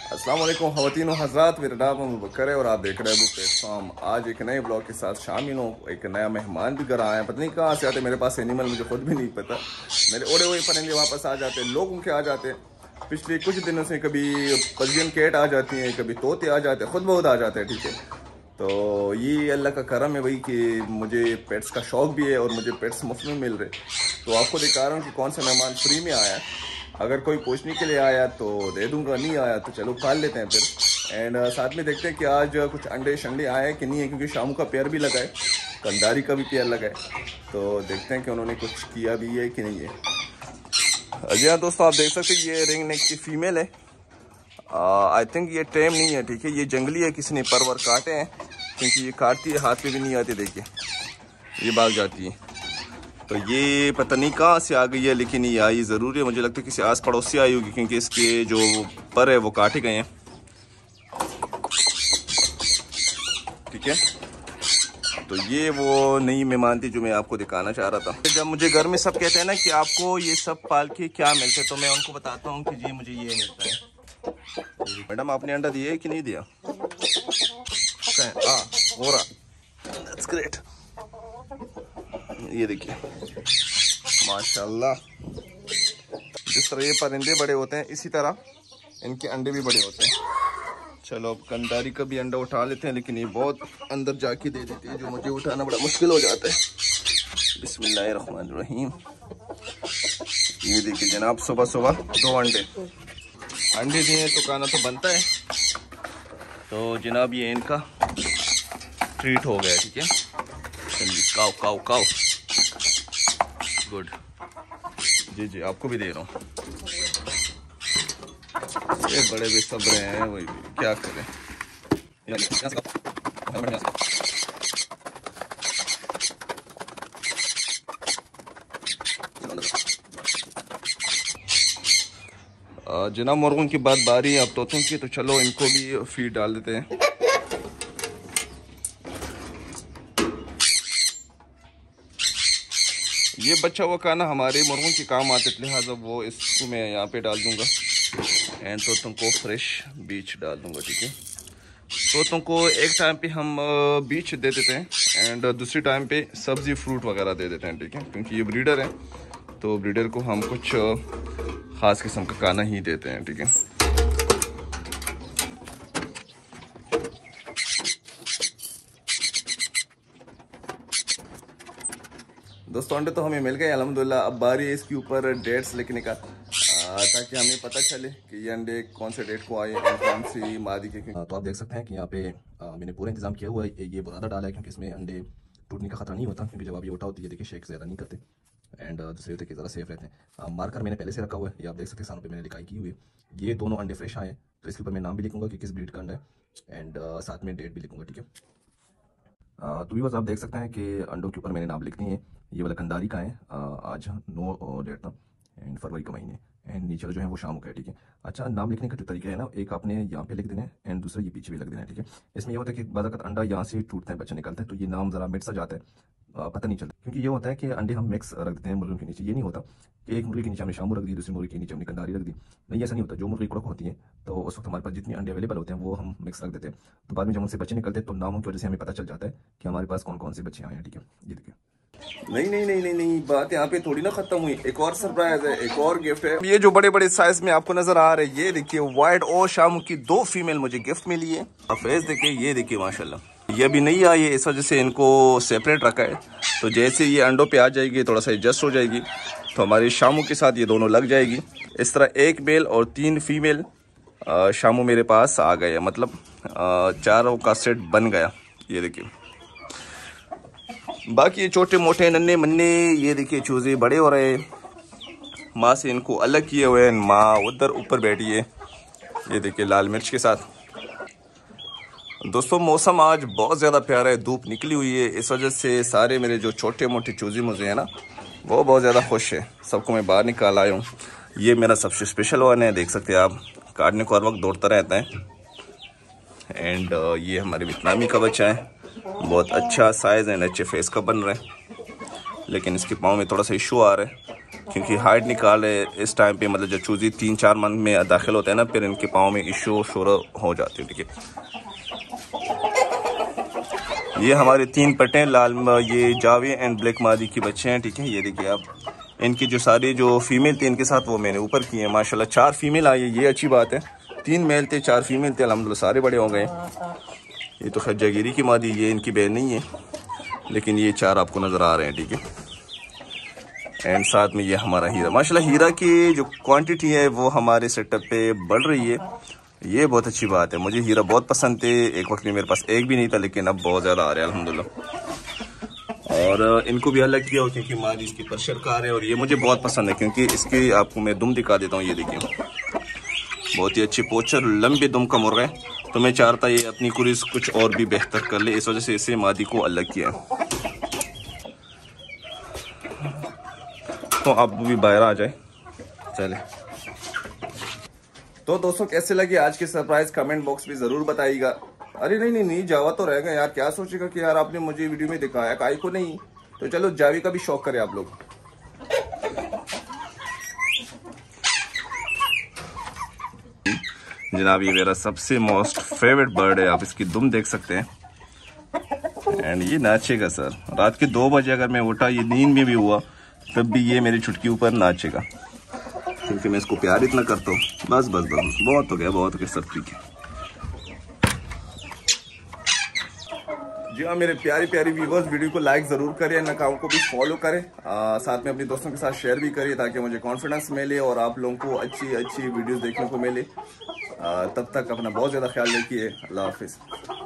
अस्सलाम वालेकुम ख़वातीन व हज़रात, मेरा नाम अबू बकर है और आप देख रहे हैं अबू प्लेटफॉर्म। आज एक नए ब्लॉग के साथ शामिल हूँ। एक नया मेहमान भी घर आया है, पता नहीं कहाँ से आते, मेरे पास एनिमल मुझे खुद भी नहीं पता। मेरे उड़े हुए परिंदे वापस आ जाते हैं, लोग उनके आ जाते हैं। पिछले कुछ दिनों से कभी पर्शियन कैट आ जाती हैं, कभी तोते आ जाते हैं, खुद बहुत आ जाते हैं। ठीक है, तो ये अल्लाह का करम है भाई कि मुझे पेट्स का शौक़ भी है और मुझे पेट्स मुफ्त में मिल रहे। तो आपको दिखा रहा हूँ कि कौन सा मेहमान फ्री में आया है। अगर कोई पूछने के लिए आया तो दे दूंगा, नहीं आया तो चलो पाल लेते हैं फिर। एंड साथ में देखते हैं कि आज कुछ अंडे शंडे आए हैं कि नहीं है, क्योंकि शामू का पेयर भी लगा है, कंदारी का भी पेयर लगा है। तो देखते हैं कि उन्होंने कुछ किया भी है कि नहीं है। जी हाँ दोस्तों, आप देख सकते हैं ये रिंग नेक की फीमेल है। आई थिंक ये टेम नहीं है। ठीक है, ये जंगली है, किसी ने परवर काटे हैं, क्योंकि ये काटती है, हाथ में भी नहीं आती। देखिए ये भाग जाती है। तो ये पता नहीं कहाँ से आ गई है, लेकिन ये आई ज़रूर है। मुझे लगता है किसी आस पड़ोस से आई होगी, क्योंकि इसके जो पर है वो काटे गए हैं। ठीक है, तो ये वो नई मेहमान थी जो मैं आपको दिखाना चाह रहा था। जब मुझे घर में सब कहते हैं ना कि आपको ये सब पाल के क्या मिलता है, तो मैं उनको बताता हूँ कि जी मुझे ये मिलता है। मैडम आपने अंडा दिया है कि नहीं दिया? हो रहा, दैट्स ग्रेट। ये देखिए माशाल्लाह, जिस तरह ये परिंदे बड़े होते हैं इसी तरह इनके अंडे भी बड़े होते हैं। चलो अब कंदारी का भी अंडा उठा लेते हैं, लेकिन ये बहुत अंदर जाके दे देती है, जो मुझे उठाना बड़ा मुश्किल हो जाता है। बिस्मिल्लाहिर्रहमानिर्रहीम। ये देखिए जनाब, सुबह सुबह 2 अंडे दिए तो खाना तो बनता है। तो जनाब ये इनका ट्रीट हो गया। ठीक है, काव काव काव, गुड। जी जी आपको भी दे रहा हूँ। ये बड़े बेसब्र हैं, वही क्या करें। जनाब मुर्गों की बात बारी है अब तोतों की, तो चलो इनको भी फीड डाल देते हैं। ये बच्चा हुआ खाना हमारे मुर्गों के काम आते, लिहाजा वो इसको मैं यहाँ पे डाल दूंगा। एंड तोतों को फ्रेश बीज डाल दूंगा। ठीक है, तोतों को एक टाइम पे हम बीज दे देते हैं एंड दूसरी टाइम पे सब्जी फ्रूट वगैरह दे देते हैं। ठीक है, क्योंकि ये ब्रीडर है, तो ब्रीडर को हम कुछ ख़ास किस्म का खाना ही देते हैं। ठीक है, दोस्तों अंडे तो हमें मिल गए अल्हम्दुलिल्लाह। अब बारी है इसके ऊपर डेट्स लिखने का, ताकि हमें पता चले कि ये अंडे कौन से डेट को आए और कौन सी मादी के। तो आप देख सकते हैं कि यहाँ पे मैंने पूरा इंतजाम किया हुआ है। ये बुरादा डाला है क्योंकि इसमें अंडे टूटने का खतरा नहीं होता, क्योंकि जब आप ये उठा होती है देखिए शेक ज़्यादा नहीं करते। एंड दूसरे होते कि ज़्यादा सेफ रहते हैं। मार्कर मैंने पहले से रखा हुआ है, ये आप देख सकते हैं सामने पे मैंने लिखाई की हुई है। ये दोनों अंडे फ्रेश आए हैं, तो इसके ऊपर मैं नाम भी लिखूंगा कि किस ब्रीड का अंडा है, एंड साथ में डेट भी लिखूंगा। ठीक है, तो भी बस आप देख सकते हैं कि अंडों के ऊपर मैंने नाम लिख दिए हैं। ये वाला कंदारी का है, आज 9 डेट था एंड फरवरी का महीने, एंड नीचे जो है वो शाम का है। ठीक है, अच्छा नाम लिखने का जो तरीका है ना, एक आपने यहाँ पे लिख देना है एंड दूसरा ये पीछे भी लिख देना है। ठीक है, इसमें ये होता है कि बाज़ वक़्त अंडा यहाँ से टूटता है, बच्चा निकलता है, तो ये नाम ज़रा मिट सा जाता है, पता नहीं चलता। क्योंकि ये होता है कि अंडे हम मिक्स रख देते हैं मुर्गियों के नीचे। ये नहीं होता कि एक मुर्गी के नीचे हमने शामू रख दी, दूसरी मुर्गी के नीचे हमने कंदारी रख दी। नहीं, ऐसा नहीं होता। जो मुर्गी कुड़क होती है तो उस वक्त हमारे पास जितने अंडे अवेलेबल होते हैं वो हम मिक्स रख देते हैं। तो बाद में जब उनसे बच्चे निकलते हैं तो नामों की वजह से हमें पता चल जाता है कि हमारे पास कौन कौन से बच्चे आए हैं। ठीक है, ये देखिए। नहीं नहीं नहीं नहीं नहीं, बात यहाँ पे थोड़ी ना खत्म हुई। एक और सरप्राइज है, एक और गिफ्ट है। ये जो बड़े बड़े साइज में आपको नजर आ रहे हैं, ये देखिए वाइट और शामू की 2 फीमेल मुझे गिफ्ट मिली है। फेस देखिए, ये देखिए माशाल्लाह। ये अभी नहीं आई है, इस वजह से इनको सेपरेट रखा है। तो जैसे ये अंडों पे आ जाएगी, थोड़ा सा एडजस्ट हो जाएगी, तो हमारी शामू के साथ ये दोनों लग जाएगी। इस तरह 1 मेल और 3 फीमेल शामू मेरे पास आ गए, मतलब 4 का सेट बन गया। ये देखिए, बाकी ये छोटे मोटे नन्हे मन्ने, ये देखिए चूजे बड़े हो रहे हैं। माँ से इनको अलग किए हुए हैं, माँ उधर ऊपर बैठी है, ये देखिए लाल मिर्च के साथ। दोस्तों मौसम आज बहुत ज़्यादा प्यारा है, धूप निकली हुई है, इस वजह से सारे मेरे जो छोटे मोटे चूजे मुझे हैं ना, वो बहुत ज़्यादा खुश है। सबको मैं बाहर निकाल आया हूँ। ये मेरा सबसे स्पेशल वन है, देख सकते हैं आप, काटने को हर वक्त दौड़ता रहता है। एंड ये हमारे वियतनामी का बच्चा है, बहुत अच्छा साइज़ एंड अच्छे फेस का बन रहा है, लेकिन इसके पाँव में थोड़ा सा इशू आ रहा है, क्योंकि हाइट निकाले इस टाइम पे, मतलब जब चूज़ी 3-4 मंथ में दाखिल होता है ना, फिर इनके पाँव में इशू शोर हो जाती है। ठीक है, ये हमारे 3 पट्टे लाल, ये जावी एंड ब्लैक मादी के बच्चे हैं। ठीक है, ये देखिए आप, इनकी जो सारी जो फीमेल थे इनके साथ वो मैंने ऊपर किए हैं। माशाल्लाह 4 फीमेल आई है, ये अच्छी बात है। 3 मेल थे 4 फीमेल थे, अल्हम्दुलिल्लाह सारे बड़े हो गए। ये तो खैर जागीरी की मादी, ये इनकी बहन नहीं है, लेकिन ये 4 आपको नज़र आ रहे हैं। ठीक है, एंड साथ में ये हमारा हीरा। माशाल्लाह हीरा की जो क्वांटिटी है वो हमारे सेटअप पे बढ़ रही है, ये बहुत अच्छी बात है। मुझे हीरा बहुत पसंद थे, एक वक्त में मेरे पास एक भी नहीं था, लेकिन अब बहुत ज़्यादा आ रहे हैं अल्हम्दुलिल्लाह। और इनको भी अलग किया हो क्योंकि मादी इसकी प्रेशर कार है, और ये मुझे बहुत पसंद है क्योंकि इसकी आपको मैं दुम दिखा देता हूँ। ये देखिए, बहुत ही अच्छी पोचर लंबे दुम का मुर्गा है। तो मैं चाहता ये अपनी कुरीज कुछ और भी बेहतर कर ले, इस वजह से इसे मादी को अलग किया। तो आप भी बाहर आ जाए, चले। तो दोस्तों कैसे लगे आज की सरप्राइज, कमेंट बॉक्स में जरूर बताइएगा। अरे नहीं जावा तो रहेगा यार, क्या सोचेगा कि यार आपने मुझे वीडियो में दिखाया, काई को नहीं। तो चलो जावी का भी शौक करें आप लोग। जनाब ये मेरा सबसे मोस्ट फेवरेट बर्ड है, आप इसकी दुम देख सकते हैं। एंड ये नाचेगा सर, रात के 2 बजे अगर मैं उठा, ये नींद में भी हुआ, तब भी ये मेरी छुटकी ऊपर नाचेगा, क्योंकि मैं इसको प्यार इतना करता हूँ। बस बहुत हो गया सर। ठीक है जी हाँ मेरे प्यारे व्यूवर्स, वीडियो को लाइक ज़रूर करें, अकाउंट को भी फॉलो करें, साथ में अपने दोस्तों के साथ शेयर भी करिए, ताकि मुझे कॉन्फिडेंस मिले और आप लोगों को अच्छी वीडियोस देखने को मिले। तब तक अपना बहुत ज़्यादा ख्याल रखिए। अल्लाह हाफिज़।